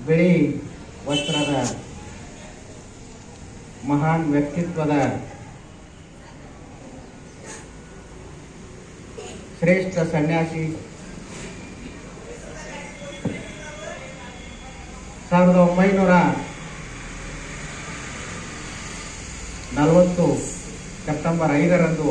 ಬಿಳಿ ವಸ್ತ್ರದ ಮಹಾನ್ ವ್ಯಕ್ತಿತ್ವದ ಶ್ರೇಷ್ಠ ಸನ್ಯಾಸಿ 1940 ಸೆಪ್ಟೆಂಬರ್ 5ರಂದು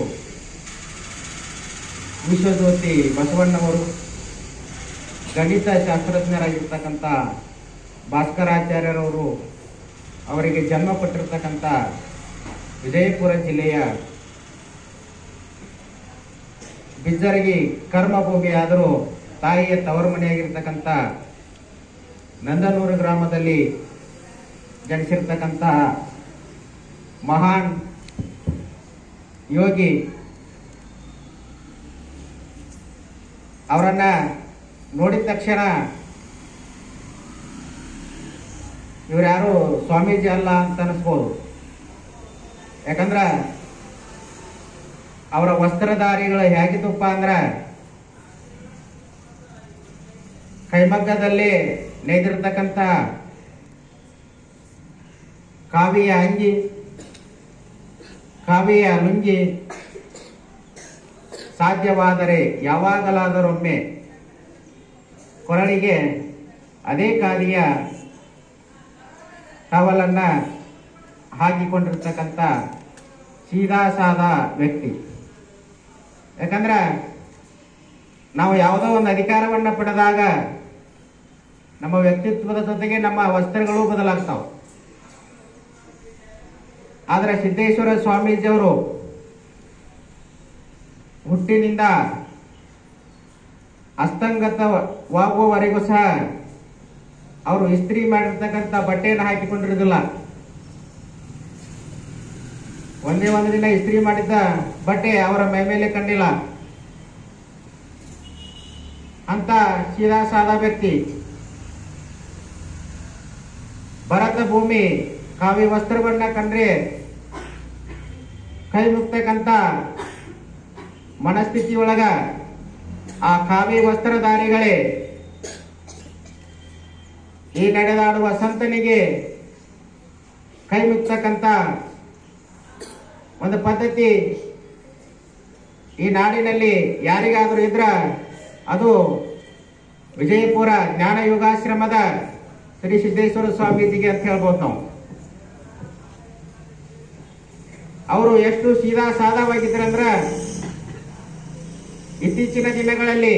ವಿಶ್ವಜ್ಯೋತಿ ಬಸವಣ್ಣವರು ಗಣಿತ ಶಾಸ್ತ್ರಜ್ಞರಾಗಿರ್ತಕ್ಕಂಥ ಭಾಸ್ಕರಾಚಾರ್ಯರವರು ಅವರಿಗೆ ಜನ್ಮ ಕೊಟ್ಟಿರ್ತಕ್ಕಂಥ ವಿಜಯಪುರ ಜಿಲ್ಲೆಯ ಬಿಜ್ಜರಗಿ ಕರ್ಮಭೂಮಿಯಾದರೂ ತಾಯಿಯ ತವರು ಮನೆಯಾಗಿರ್ತಕ್ಕಂಥ ನಂದನೂರು ಗ್ರಾಮದಲ್ಲಿ ಜನಿಸಿರ್ತಕ್ಕಂಥ ಮಹಾನ್ ಯೋಗಿ ಅವರನ್ನ ನೋಡಿದ ತಕ್ಷಣ ಇವರ್ಯಾರು ಸ್ವಾಮೀಜಿ ಅಲ್ಲ ಅಂತ ಅನಿಸ್ಬೋದು. ಯಾಕಂದ್ರೆ ಅವರ ವಸ್ತ್ರಧಾರಿಗಳು ಹೇಗಿದ್ದಪ್ಪ ಅಂದ್ರೆ ಕೈಮಗ್ಗದಲ್ಲಿ ನೇಯ್ದಿರ್ತಕ್ಕಂಥ ಕಾವಿಯ ಅಂಗಿ, ಕಾವಿಯ ಲುಂಗಿ, ಸಾಧ್ಯವಾದರೆ ಯಾವಾಗಲಾದರೊಮ್ಮೆ ಕೊರಳಿಗೆ ಅದೇ ಖಾದಿಯ ಟವಲನ್ನ ಹಾಕಿಕೊಂಡಿರ್ತಕ್ಕಂಥ ಸೀದಾ ಸಾದಾ ವ್ಯಕ್ತಿ. ಯಾಕಂದ್ರೆ ನಾವು ಯಾವುದೋ ಒಂದು ಅಧಿಕಾರವನ್ನ ಪಡೆದಾಗ ನಮ್ಮ ವ್ಯಕ್ತಿತ್ವದ ಜೊತೆಗೆ ನಮ್ಮ ವಸ್ತ್ರಗಳು ಬದಲಾಗ್ತಾವ. ಆದರೆ ಸಿದ್ದೇಶ್ವರ ಸ್ವಾಮೀಜಿಯವರು ಹುಟ್ಟಿನಿಂದ ಅಸ್ತಂಗತವಾಗುವವರೆಗೂ ಸಹ ಅವರು ಇಸ್ತ್ರಿ ಮಾಡಿರ್ತಕ್ಕಂಥ ಬಟ್ಟೆಯನ್ನು ಹಾಕಿಕೊಂಡಿರುವುದಿಲ್ಲ. ಒಂದೇ ಒಂದು ದಿನ ಇಸ್ತ್ರಿ ಮಾಡಿದ್ದ ಬಟ್ಟೆ ಅವರ ಮೈ ಮೇಲೆ ಕಂಡಿಲ್ಲ. ಅಂತ ಸೀದಾ ಸಾದಾ ವ್ಯಕ್ತಿ. ಭರತ ಭೂಮಿ ಕಾವಿ ವಸ್ತ್ರವನ್ನ ಕಂಡ್ರೆ ಕೈ ಮುಕ್ತಕ್ಕಂಥ ಮನಸ್ಥಿತಿಯೊಳಗ ಆ ಕಾವಿ ವಸ್ತ್ರಧಾರಿಗಳೇ ಈ ನಡೆದಾಡುವ ಸಂತನಿಗೆ ಕೈ ಮುಕ್ತಕ್ಕಂಥ ಒಂದು ಪದ್ಧತಿ ಈ ನಾಡಿನಲ್ಲಿ ಯಾರಿಗಾದರೂ ಇದ್ರ ಅದು ವಿಜಯಪುರ ಜ್ಞಾನ ಯೋಗಾಶ್ರಮದ ಶ್ರೀ ಸಿದ್ದೇಶ್ವರ ಸ್ವಾಮೀಜಿಗೆ ಅಂತ ಹೇಳ್ಬೋದು ನಾವು. ಅವರು ಎಷ್ಟು ಸೀದಾ ಸಾದಾವಾಗಿದ್ರಂದ್ರ ಇತ್ತೀಚಿನ ದಿನಗಳಲ್ಲಿ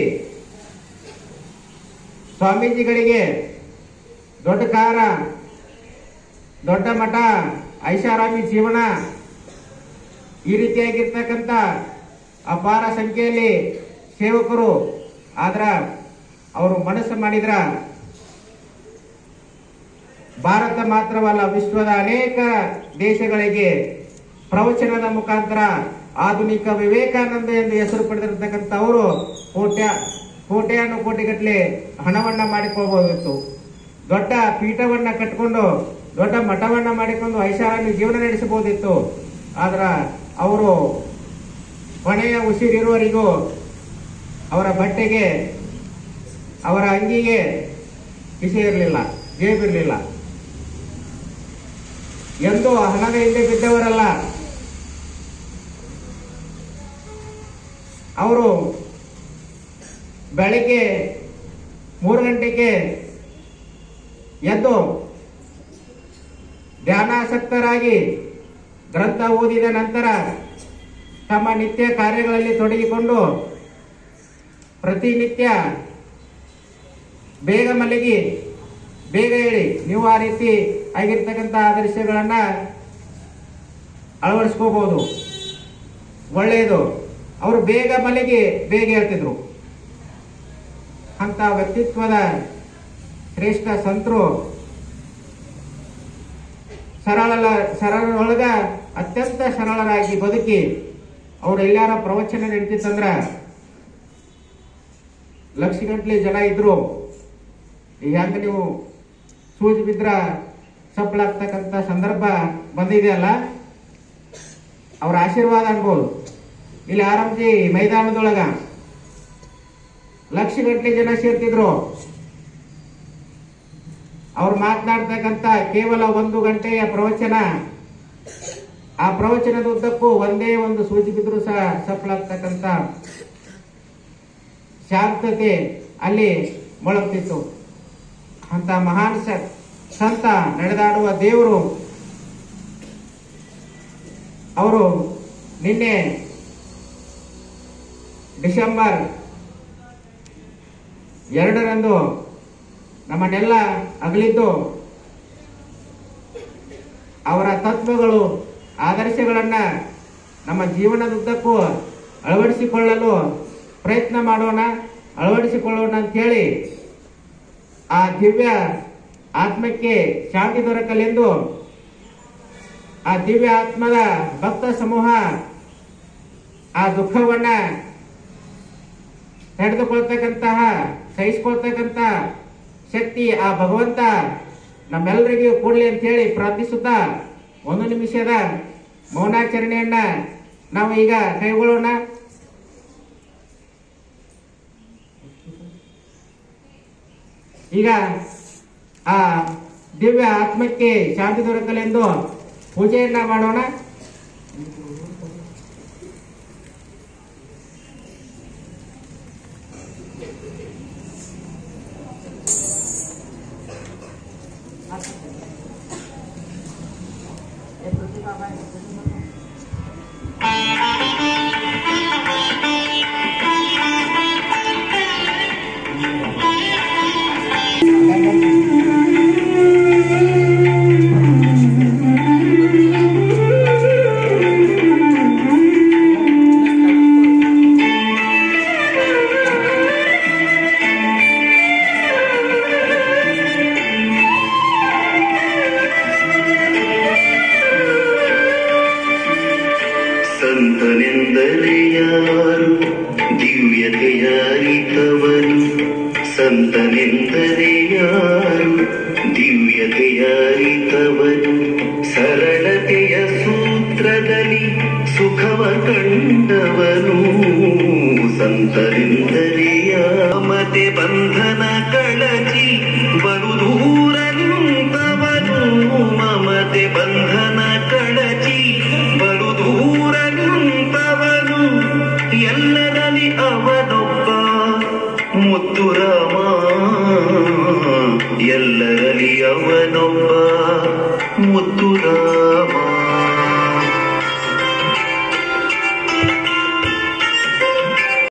ಸ್ವಾಮೀಜಿಗಳಿಗೆ ದೊಡ್ಡ ಕಾರ, ದೊಡ್ಡ ಮಠ, ಐಷಾರಾಮಿ ಜೀವನ, ಈ ರೀತಿಯಾಗಿರ್ತಕ್ಕಂಥ ಅಪಾರ ಸಂಖ್ಯೆಯಲ್ಲಿ ಸೇವಕರು. ಆದ್ರ ಅವರು ಮನಸ್ಸು ಮಾಡಿದ್ರ ಭಾರತ ಮಾತ್ರವಲ್ಲ, ವಿಶ್ವದ ಅನೇಕ ದೇಶಗಳಿಗೆ ಪ್ರವಚನದ ಮುಖಾಂತರ ಆಧುನಿಕ ವಿವೇಕಾನಂದ ಎಂದು ಹೆಸರು ಪಡೆದಿರತಕ್ಕಂಥ ಅವರು ಕೋಟ್ಯಾನು ಕೋಟಿಗಟ್ಟಲೆ ಹಣವನ್ನ ಮಾಡಿಕೊಳ್ಳಬಹುದಿತ್ತು. ದೊಡ್ಡ ಪೀಠವನ್ನ ಕಟ್ಟಿಕೊಂಡು ದೊಡ್ಡ ಮಠವನ್ನ ಮಾಡಿಕೊಂಡು ಐಷಾರಾಮಿ ಜೀವನ ನಡೆಸಬಹುದಿತ್ತು. ಆದ್ರ ಅವರು ಕೊನೆಯ ಉಸಿರಿರುವವರೆಗೂ ಅವರ ಬಟ್ಟೆಗೆ, ಅವರ ಅಂಗಿಗೆ ಕಿಸೆ ಇರಲಿಲ್ಲ, ಜೇಬಿರಲಿಲ್ಲ. ಎಂದು ಹಣದ ಹಿಂದೆ ಬಿದ್ದವರಲ್ಲ. ಅವರು ಬೆಳಿಗ್ಗೆ 3 ಗಂಟೆಗೆ ಎದ್ದು ಧ್ಯಾನಾಸಕ್ತರಾಗಿ ಗ್ರಂಥ ಓದಿದ ನಂತರ ತಮ್ಮ ನಿತ್ಯ ಕಾರ್ಯಗಳಲ್ಲಿ ತೊಡಗಿಕೊಂಡು ಪ್ರತಿನಿತ್ಯ ಬೇಗ ಮಲಗಿ ಬೇಗ ಹೇಳಿ, ನೀವು ಆ ರೀತಿ ಆಗಿರ್ತಕ್ಕಂಥ ಆದರ್ಶಗಳನ್ನ ಅಳವಡಿಸ್ಕೋಬಹುದು, ಒಳ್ಳೆಯದು. ಅವರು ಬೇಗ ಮಲಗಿ ಬೇಗ ಹೇಳ್ತಿದ್ರು. ಅಂತ ವ್ಯಕ್ತಿತ್ವದ ಶ್ರೇಷ್ಠ ಸಂತರು ಸರಳೊಳಗ ಅತ್ಯಂತ ಸರಳರಾಗಿ ಬದುಕಿ ಅವ್ರು ಎಲ್ಲಾರ ಪ್ರವಚನ ನಡೀತಿತ್ತಂದ್ರ ಲಕ್ಷಗಟ್ಟಲೆ ಜನ ಇದ್ರು. ಹೆಂಗ ನೀವು ಸೂಜಿ ಬಿದ್ರ ಸಪ್ಪಳಾಗ್ತಕ್ಕಂಥ ಸಂದರ್ಭ ಬಂದಿದೆಯಲ್ಲ, ಅವ್ರ ಆಶೀರ್ವಾದ ಅನ್ಬೋದು. ಇಲ್ಲಿ ಆರಾಮ್ಸಿ ಮೈದಾನದೊಳಗ ಲಕ್ಷಗಟ್ಟಲೆ ಜನ ಸೇರ್ತಿದ್ರು. ಅವ್ರು ಮಾತನಾಡ್ತಕ್ಕಂಥ ಕೇವಲ 1 ಗಂಟೆಯ ಪ್ರವಚನ, ಆ ಪ್ರವಚನದ ಉದ್ದಕ್ಕೂ ಒಂದೇ ಒಂದು ಸೂಚಿ ಬಿದ್ದರೂ ಸಹ ಸಫಲಾಗ್ತಕ್ಕಂಥ ಶಾಂತತೆ ಅಲ್ಲಿ ಮೊಳಗ್ತಿತ್ತು. ಅಂತ ಮಹಾನ್ ಸಂತ ನಡೆದಾಡುವ ದೇವರು ಅವರು ನಿನ್ನೆ ಡಿಸೆಂಬರ್ 2ರಂದು ನಮ್ಮನ್ನೆಲ್ಲ ಅಗಲಿದ್ದು. ಅವರ ತತ್ವಗಳು, ಆದರ್ಶಗಳನ್ನ ನಮ್ಮ ಜೀವನದುದ್ದಕ್ಕೂ ಅಳವಡಿಸಿಕೊಳ್ಳಲು ಪ್ರಯತ್ನ ಮಾಡೋಣ, ಅಳವಡಿಸಿಕೊಳ್ಳೋಣ ಅಂತೇಳಿ ಆ ದಿವ್ಯ ಆತ್ಮಕ್ಕೆ ಶಾಂತಿ ದೊರಕಲೆಂದು ಆ ದಿವ್ಯ ಆತ್ಮದ ಭಕ್ತ ಸಮೂಹ ಆ ದುಃಖವನ್ನ ತಡೆದುಕೊಳ್ತಕ್ಕಂತಹ, ಸಹಿಸಿಕೊಳ್ತಕ್ಕಂಥ ಶಕ್ತಿ ಆ ಭಗವಂತ ನಮ್ಮೆಲ್ಲರಿಗೂ ಕೊಡ್ಲಿ ಅಂತ ಹೇಳಿ ಪ್ರಾರ್ಥಿಸುತ್ತಾ 1 ನಿಮಿಷದ ಮೌನಾಚರಣೆಯನ್ನ ನಾವು ಈಗ ಕೈಗೊಳ್ಳೋಣ. ಈಗ ಆ ದಿವ್ಯ ಆತ್ಮಕ್ಕೆ ಶಾಂತಿ ದೊರಕಲೆಂದು ಪೂಜೆಯನ್ನ ಮಾಡೋಣ. ಸಂತನೆಂದರೆ ಯಾರು ದಿವ್ಯತೆಯ ಅರಿತವನು, ಸಂತನೆಂದರೆ ಯಾರು ದಿವ್ಯತೆಯ ಅರಿತವನು, ಸರಳತೆಯ ಸೂತ್ರದಲ್ಲಿ ಸುಖವ ಕಂಡವನು. ಸಂತನೆಂದರೆ ಮತೆ ಬಂಧನ ಕಳಚಿ ಬಲು ದೂರ ನಿಂತವನು, ಮಮತೆ ಬಂಧನ ಕಳಚಿ ಬಲು ದೂರ ನಿಂತವನು. ಎಲ್ಲರಲ್ಲಿ ಅವನೊಬ್ಬ ಮುದ್ದು ರಾಮ, ಎಲ್ಲರಲ್ಲಿ ಅವನೊಬ್ಬ